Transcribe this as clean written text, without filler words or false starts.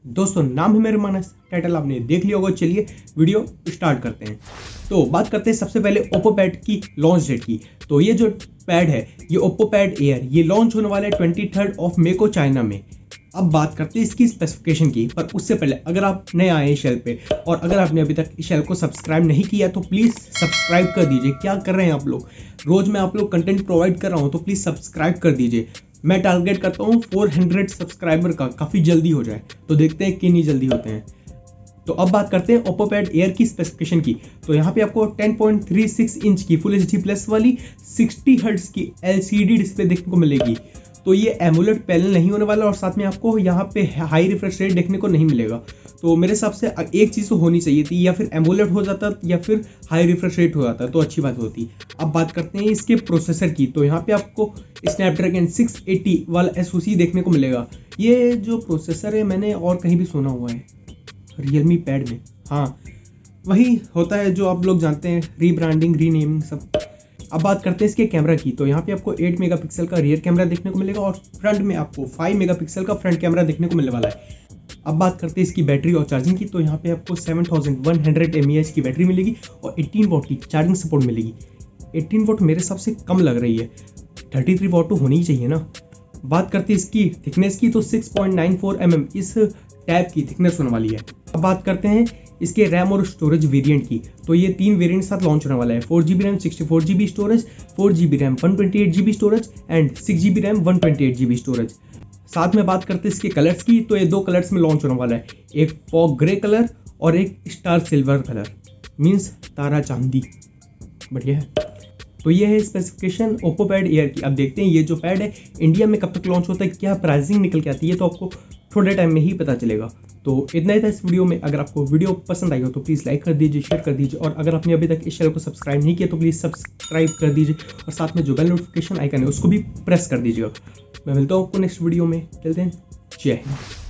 दोस्तों नाम है मेरे मानस, टाइटल आपने देख लिया होगा। चलिए वीडियो स्टार्ट करते हैं। तो बात करते हैं सबसे पहले ओप्पो पैड की लॉन्च डेट की। तो ये जो पैड है ये ओप्पो पैड एयर ये लॉन्च होने वाला है 23 मई को चाइना में। अब बात करते हैं इसकी स्पेसिफिकेशन की, पर उससे पहले अगर आप नए आए हैं इस चैनल पे और अगर आपने अभी तक इस चैनल को सब्सक्राइब नहीं किया तो प्लीज़ सब्सक्राइब कर दीजिए। क्या कर रहे हैं आप लोग, रोज मैं आप लोग कंटेंट प्रोवाइड कर रहा हूँ तो प्लीज़ सब्सक्राइब कर दीजिए। मैं टारगेट करता हूँ 400 सब्सक्राइबर का, काफ़ी जल्दी हो जाए, तो देखते हैं कितनी जल्दी होते हैं। तो अब बात करते हैं ओप्पो पैड एयर की स्पेसिफिकेशन की। तो यहाँ पे आपको 10.36 इंच की फुल HD प्लस वाली 60 हर्ट्ज की LCD डिस्प्ले देखने को मिलेगी। तो ये एमोलेड पैनल नहीं होने वाला और साथ में आपको यहाँ पे हाई रिफ्रेश रेट देखने को नहीं मिलेगा। तो मेरे हिसाब से एक चीज़ तो होनी चाहिए थी, या फिर एमोलेड हो जाता या फिर हाई रिफ्रेश रेट हो जाता तो अच्छी बात होती। अब बात करते हैं इसके प्रोसेसर की। तो यहाँ पे आपको स्नैपड्रैगन 680 वाला SoC देखने को मिलेगा। ये जो प्रोसेसर है मैंने और कहीं भी सुना हुआ है, रियलमी पैड में। हाँ, वही होता है जो आप लोग जानते हैं, रीब्रांडिंग, रीनेमिंग सब। अब बात करते हैं इसके कैमरा की। तो यहाँ पे आपको 8 मेगापिक्सल का रियर कैमरा देखने को मिलेगा और फ्रंट में आपको 5 मेगापिक्सल का फ्रंट कैमरा देखने को मिलने वाला है। अब बात करते हैं इसकी बैटरी और चार्जिंग की। तो यहाँ पे आपको 7100 mAh की बैटरी मिलेगी और 18 वॉट की चार्जिंग सपोर्ट मिलेगी। 18 वॉट मेरे हिसाब से कम लग रही है, 33 वॉट तो होनी ही चाहिए ना। बात करते हैं इसकी थिकनेस की। तो 6.94 mm इस टैब की थिकनेस होने वाली है। अब बात करते हैं इसके रैम और स्टोरेज वेरिएंट की। तो ये 3 वेरिएंट साथ लॉन्च होने वाला है, 4GB RAM 64GB storage, 4GB RAM 128GB storage and 6GB RAM 128GB storage. साथ में बात करते हैं इसके कलर्स की। तो ये 2 कलर्स में लॉन्च होने वाला है, एक फॉग ग्रे कलर और एक स्टार सिल्वर कलर, मीन्स तारा चांदी। बढ़िया है। तो ये है स्पेसिफिकेशन ओप्पो पैड एयर की। अब देखते हैं ये जो पैड है इंडिया में कब तक लॉन्च होता है, क्या प्राइसिंग निकल के आती है, तो आपको थोड़े टाइम में ही पता चलेगा। तो इतना ही था इस वीडियो में। अगर आपको वीडियो पसंद आई हो तो प्लीज़ लाइक कर दीजिए, शेयर कर दीजिए और अगर आपने अभी तक इस चैनल को सब्सक्राइब नहीं किया तो प्लीज़ सब्सक्राइब कर दीजिए और साथ में जो बेल नोटिफिकेशन आइकन है उसको भी प्रेस कर दीजिएगा। मैं मिलता हूँ आपको नेक्स्ट वीडियो में। चलते हैं, जय हिंद।